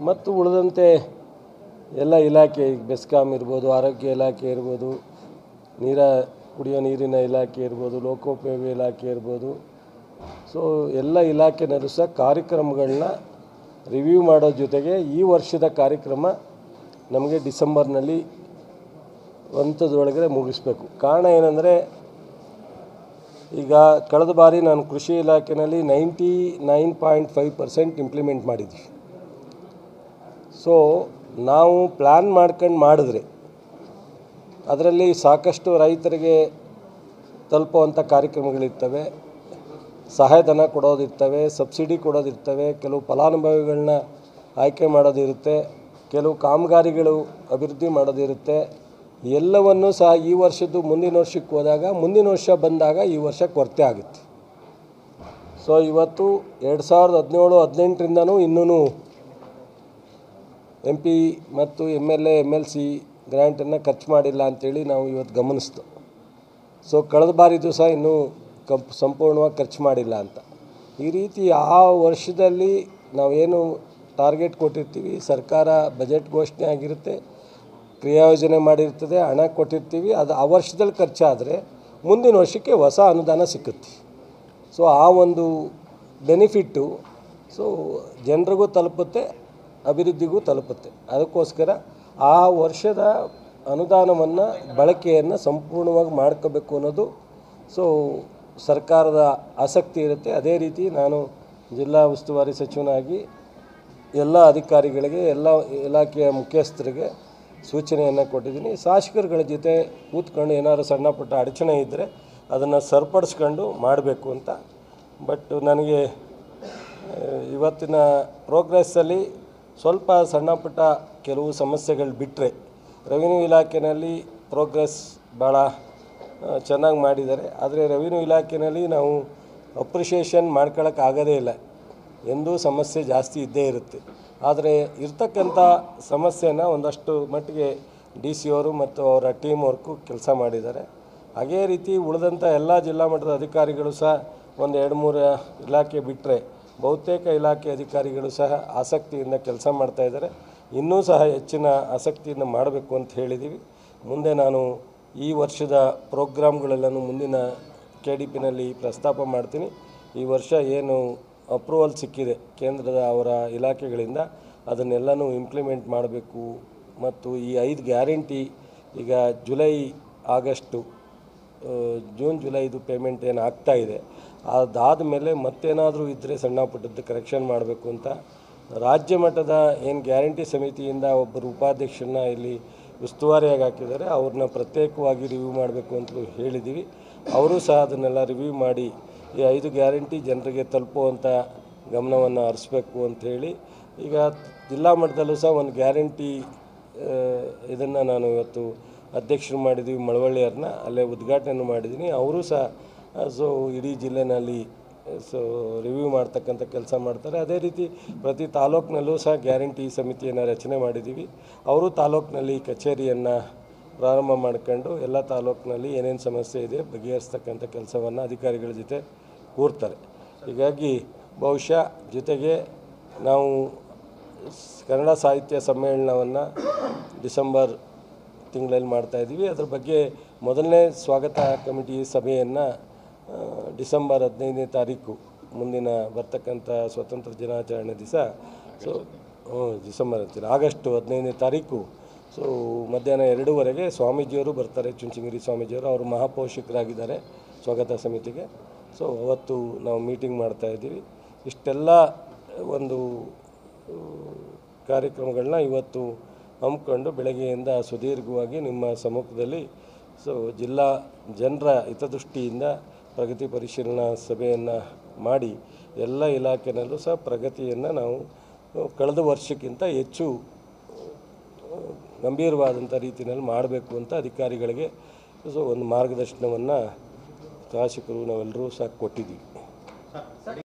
ಮತ್ತು ಉಳಿದಂತೆ ಎಲ್ಲ ಇಲಾಖೆ ಬೆಸ್ಕಾಂ ಇರ್ಬೋದು, ಆರೋಗ್ಯ ಇಲಾಖೆ ಇರ್ಬೋದು, ಕುಡಿಯೋ ನೀರಿನ ಇಲಾಖೆ ಇರ್ಬೋದು, ಲೋಕೋಪಯೋಗಿ ಇಲಾಖೆ ಇರ್ಬೋದು. ಸೊ ಎಲ್ಲ ಇಲಾಖೆನಲ್ಲೂ ಸಹ ಕಾರ್ಯಕ್ರಮಗಳನ್ನ ರಿವ್ಯೂ ಮಾಡೋ ಜೊತೆಗೆ ಈ ವರ್ಷದ ಕಾರ್ಯಕ್ರಮ ನಮಗೆ ಡಿಸೆಂಬರ್ನಲ್ಲಿ ಹಂತದೊಳಗಡೆ ಮುಗಿಸ್ಬೇಕು. ಕಾರಣ ಏನಂದರೆ, ಈಗ ಕಳೆದ ಬಾರಿ ನಾನು ಕೃಷಿ ಇಲಾಖೆಯಲ್ಲಿ 99.5% ಇಂಪ್ಲಿಮೆಂಟ್ ಮಾಡಿದ್ವಿ. ಸೊ ನಾವು ಪ್ಲ್ಯಾನ್ ಮಾಡ್ಕೊಂಡು ಮಾಡಿದ್ರೆ ಅದರಲ್ಲಿ ಸಾಕಷ್ಟು ರೈತರಿಗೆ ತಲುಪುವಂಥ ಕಾರ್ಯಕ್ರಮಗಳಿರ್ತವೆ, ಸಹಾಯಧನ ಕೊಡೋದಿರ್ತವೆ, ಸಬ್ಸಿಡಿ ಕೊಡೋದಿರ್ತವೆ, ಕೆಲವು ಫಲಾನುಭವಿಗಳನ್ನ ಆಯ್ಕೆ ಮಾಡೋದಿರುತ್ತೆ, ಕೆಲವು ಕಾಮಗಾರಿಗಳು ಅಭಿವೃದ್ಧಿ ಮಾಡೋದಿರುತ್ತೆ. ಎಲ್ಲವನ್ನೂ ಸಹ ಈ ವರ್ಷದ್ದು ಮುಂದಿನ ವರ್ಷಕ್ಕೆ ಹೋದಾಗ, ಮುಂದಿನ ವರ್ಷ ಬಂದಾಗ ಈ ವರ್ಷ ಕೊರತೆ ಆಗುತ್ತೆ. ಸೊ ಇವತ್ತು 2017-18ರಿಂದನೂ ಇನ್ನೂ MP ಮತ್ತು MLA MLC ಗ್ರ್ಯಾಂಟನ್ನು ಖರ್ಚು ಮಾಡಿಲ್ಲ ಅಂಥೇಳಿ ನಾವು ಇವತ್ತು ಗಮನಿಸ್ತು. ಸೊ ಕಳೆದ ಬಾರಿದು ಸಹ ಇನ್ನೂ ಸಂಪೂರ್ಣವಾಗಿ ಖರ್ಚು ಮಾಡಿಲ್ಲ ಅಂತ. ಈ ರೀತಿ ಆ ವರ್ಷದಲ್ಲಿ ನಾವೇನು ಟಾರ್ಗೆಟ್ ಕೊಟ್ಟಿರ್ತೀವಿ, ಸರ್ಕಾರ ಬಜೆಟ್ ಘೋಷಣೆ ಆಗಿರುತ್ತೆ, ಕ್ರಿಯಾಯೋಜನೆ ಮಾಡಿರ್ತದೆ, ಹಣ ಕೊಟ್ಟಿರ್ತೀವಿ, ಅದು ಆ ವರ್ಷದಲ್ಲಿ ಖರ್ಚಾದರೆ ಮುಂದಿನ ವರ್ಷಕ್ಕೆ ಹೊಸ ಅನುದಾನ ಸಿಕ್ಕುತ್ತೆ. ಸೊ ಆ ಒಂದು ಬೆನಿಫಿಟ್ಟು ಜನರಿಗೂ ತಲುಪುತ್ತೆ, ಅಭಿವೃದ್ಧಿಗೂ ತಲುಪುತ್ತೆ. ಅದಕ್ಕೋಸ್ಕರ ಆ ವರ್ಷದ ಅನುದಾನವನ್ನು ಬಳಕೆಯನ್ನು ಸಂಪೂರ್ಣವಾಗಿ ಮಾಡ್ಕೋಬೇಕು ಅನ್ನೋದು ಸರ್ಕಾರದ ಆಸಕ್ತಿ ಇರುತ್ತೆ. ಅದೇ ರೀತಿ ನಾನು ಜಿಲ್ಲಾ ಉಸ್ತುವಾರಿ ಸಚಿವನಾಗಿ ಎಲ್ಲ ಅಧಿಕಾರಿಗಳಿಗೆ, ಎಲ್ಲ ಇಲಾಖೆಯ ಮುಖ್ಯಸ್ಥರಿಗೆ ಸೂಚನೆಯನ್ನು ಕೊಟ್ಟಿದ್ದೀನಿ. ಶಾಸಕರುಗಳ ಜೊತೆ ಕೂತ್ಕೊಂಡು ಏನಾದರೂ ಸಣ್ಣ ಪುಟ್ಟ ಅಡಚಣೆ ಇದ್ದರೆ ಅದನ್ನು ಸರಿಪಡಿಸ್ಕೊಂಡು ಮಾಡಬೇಕು ಅಂತ. ಬಟ್ ನನಗೆ ಇವತ್ತಿನ ಪ್ರೋಗ್ರೆಸ್ಸಲ್ಲಿ ಸ್ವಲ್ಪ ಸಣ್ಣ ಪುಟ್ಟ ಕೆಲವು ಸಮಸ್ಯೆಗಳು ಬಿಟ್ಟರೆ ರೆವಿನ್ಯೂ ಇಲಾಖೆಯಲ್ಲಿ ಪ್ರೋಗ್ರೆಸ್ ಭಾಳ ಚೆನ್ನಾಗಿ ಮಾಡಿದ್ದಾರೆ. ಆದರೆ ರೆವಿನ್ಯೂ ಇಲಾಖೆಯಲ್ಲಿ ನಾವು ಅಪ್ರಿಷಿಯೇಷನ್ ಮಾಡ್ಕೊಳ್ಳೋಕ್ಕಾಗೋದೇ ಇಲ್ಲ, ಎಂದೂ ಸಮಸ್ಯೆ ಜಾಸ್ತಿ ಇದ್ದೇ ಇರುತ್ತೆ. ಆದರೆ ಇರ್ತಕ್ಕಂಥ ಸಮಸ್ಯೆನ ಒಂದಷ್ಟು ಮಟ್ಟಿಗೆ DC ಅವರು ಮತ್ತು ಅವರ ಟೀಮ್ ವರ್ಕು ಕೆಲಸ ಮಾಡಿದ್ದಾರೆ. ಅದೇ ರೀತಿ ಉಳಿದಂಥ ಎಲ್ಲ ಜಿಲ್ಲಾ ಮಟ್ಟದ ಅಧಿಕಾರಿಗಳು ಸಹ ಒಂದು 2-3 ಇಲಾಖೆ ಬಿಟ್ಟರೆ ಬಹುತೇಕ ಇಲಾಖೆ ಅಧಿಕಾರಿಗಳು ಸಹ ಆಸಕ್ತಿಯಿಂದ ಕೆಲಸ ಮಾಡ್ತಾಯಿದ್ದಾರೆ. ಇನ್ನೂ ಸಹ ಹೆಚ್ಚಿನ ಆಸಕ್ತಿಯಿಂದ ಮಾಡಬೇಕು ಅಂತ ಹೇಳಿದ್ದೀವಿ. ಮುಂದೆ ನಾನು ಈ ವರ್ಷದ ಪ್ರೋಗ್ರಾಮ್ಗಳೆಲ್ಲನೂ ಮುಂದಿನ KDPನಲ್ಲಿ ಪ್ರಸ್ತಾಪ ಮಾಡ್ತೀನಿ. ಈ ವರ್ಷ ಏನು ಅಪ್ರೂವಲ್ ಸಿಕ್ಕಿದೆ ಕೇಂದ್ರದ ಅವರ ಇಲಾಖೆಗಳಿಂದ, ಅದನ್ನೆಲ್ಲನೂ ಇಂಪ್ಲಿಮೆಂಟ್ ಮಾಡಬೇಕು. ಮತ್ತು ಈ 5 ಗ್ಯಾರಂಟಿ ಈಗ ಜೂನ್ ಜುಲೈದು ಪೇಮೆಂಟ್ ಏನು ಆಗ್ತಾಯಿದೆ, ಅದಾದ ಮೇಲೆ ಮತ್ತೇನಾದರೂ ಇದ್ದರೆ ಸಣ್ಣ ಪುಟ್ಟದ್ದು ಕರೆಕ್ಷನ್ ಮಾಡಬೇಕು ಅಂತ ರಾಜ್ಯ ಮಟ್ಟದ ಏನು ಗ್ಯಾರಂಟಿ ಸಮಿತಿಯಿಂದ ಒಬ್ಬರು ಉಪಾಧ್ಯಕ್ಷರನ್ನ ಇಲ್ಲಿ ಉಸ್ತುವಾರಿಯಾಗಿ ಹಾಕಿದ್ದಾರೆ, ಅವ್ರನ್ನ ಪ್ರತ್ಯೇಕವಾಗಿ ರಿವ್ಯೂ ಮಾಡಬೇಕು ಅಂತಲೂ ಹೇಳಿದ್ದೀವಿ. ಅವರು ಸಹ ಅದನ್ನೆಲ್ಲ ರಿವ್ಯೂ ಮಾಡಿ ಈ 5 ಗ್ಯಾರಂಟಿ ಜನರಿಗೆ ತಲುಪುವಂಥ ಗಮನವನ್ನು ಹರಿಸ್ಬೇಕು ಅಂಥೇಳಿ ಈಗ ಜಿಲ್ಲಾ ಮಟ್ಟದಲ್ಲೂ ಸಹ ಒಂದು ಗ್ಯಾರಂಟಿ ಇದನ್ನು ನಾನು ಇವತ್ತು ಅಧ್ಯಕ್ಷರು ಮಾಡಿದ್ದೀವಿ, ಮಳವಳ್ಳಿಯವ್ರನ್ನ ಅಲ್ಲೇ ಉದ್ಘಾಟನೆ ಮಾಡಿದ್ದೀನಿ. ಅವರು ಸಹ ಇಡೀ ಜಿಲ್ಲೆನಲ್ಲಿ ರಿವ್ಯೂ ಮಾಡ್ತಕ್ಕಂಥ ಕೆಲಸ ಮಾಡ್ತಾರೆ. ಅದೇ ರೀತಿ ಪ್ರತಿ ತಾಲೂಕಿನಲ್ಲೂ ಸಹ ಗ್ಯಾರಂಟಿ ಸಮಿತಿಯನ್ನು ರಚನೆ ಮಾಡಿದ್ದೀವಿ. ಅವರು ತಾಲೂಕಿನಲ್ಲಿ ಕಚೇರಿಯನ್ನು ಪ್ರಾರಂಭ ಮಾಡ್ಕೊಂಡು ಎಲ್ಲ ತಾಲೂಕಿನಲ್ಲಿ ಏನೇನು ಸಮಸ್ಯೆ ಇದೆ ಬಗೆಹರಿಸ್ತಕ್ಕಂಥ ಕೆಲಸವನ್ನು ಅಧಿಕಾರಿಗಳ ಜೊತೆ ಕೂರ್ತಾರೆ. ಹೀಗಾಗಿ ಬಹುಶಃ ಜೊತೆಗೆ ನಾವು ಕನ್ನಡ ಸಾಹಿತ್ಯ ಸಮ್ಮೇಳನವನ್ನು ಡಿಸೆಂಬರ್ ತಿಂಗಳಲ್ಲಿ ಮಾಡ್ತಾಯಿದ್ದೀವಿ. ಅದ್ರ ಬಗ್ಗೆ ಮೊದಲನೇ ಸ್ವಾಗತ ಕಮಿಟಿ ಸಭೆಯನ್ನು ಡಿಸೆಂಬರ್ 15ನೇ ತಾರೀಕು ಮುಂದಿನ ಬರ್ತಕ್ಕಂಥ ಸ್ವತಂತ್ರ ದಿನಾಚರಣೆ ದಿವಸ ಆಗಸ್ಟ್ 15ನೇ ತಾರೀಕು ಮಧ್ಯಾಹ್ನ 2:15ಕ್ಕೆ ಸ್ವಾಮೀಜಿಯವರು ಬರ್ತಾರೆ, ಚುಂಚನಗಿರಿ ಸ್ವಾಮೀಜಿಯವರು. ಅವರು ಮಹಾಪೋಷಕರಾಗಿದ್ದಾರೆ ಸ್ವಾಗತ ಸಮಿತಿಗೆ. ಅವತ್ತು ನಾವು ಮೀಟಿಂಗ್ ಮಾಡ್ತಾಯಿದ್ದೀವಿ. ಇಷ್ಟೆಲ್ಲ ಒಂದು ಕಾರ್ಯಕ್ರಮಗಳನ್ನ ಇವತ್ತು ಹಮ್ಮಿಕೊಂಡು ಬೆಳಗ್ಗೆಯಿಂದ ಸುದೀರ್ಘವಾಗಿ ನಿಮ್ಮ ಸಮ್ಮುಖದಲ್ಲಿ ಜಿಲ್ಲಾ ಜನರ ಹಿತದೃಷ್ಟಿಯಿಂದ ಪ್ರಗತಿ ಪರಿಶೀಲನಾ ಸಭೆಯನ್ನು ಮಾಡಿ ಎಲ್ಲ ಇಲಾಖೆಯಲ್ಲೂ ಸಹ ಪ್ರಗತಿಯನ್ನು ನಾವು ಕಳೆದ ವರ್ಷಕ್ಕಿಂತ ಹೆಚ್ಚು ಗಂಭೀರವಾದಂಥ ರೀತಿಯಲ್ಲಿ ಮಾಡಬೇಕು ಅಂತ ಅಧಿಕಾರಿಗಳಿಗೆ ಒಂದು ಮಾರ್ಗದರ್ಶನವನ್ನು ಶಾಸಕರು ನಾವೆಲ್ಲರೂ ಸಹ ಕೊಟ್ಟಿದ್ದೀವಿ.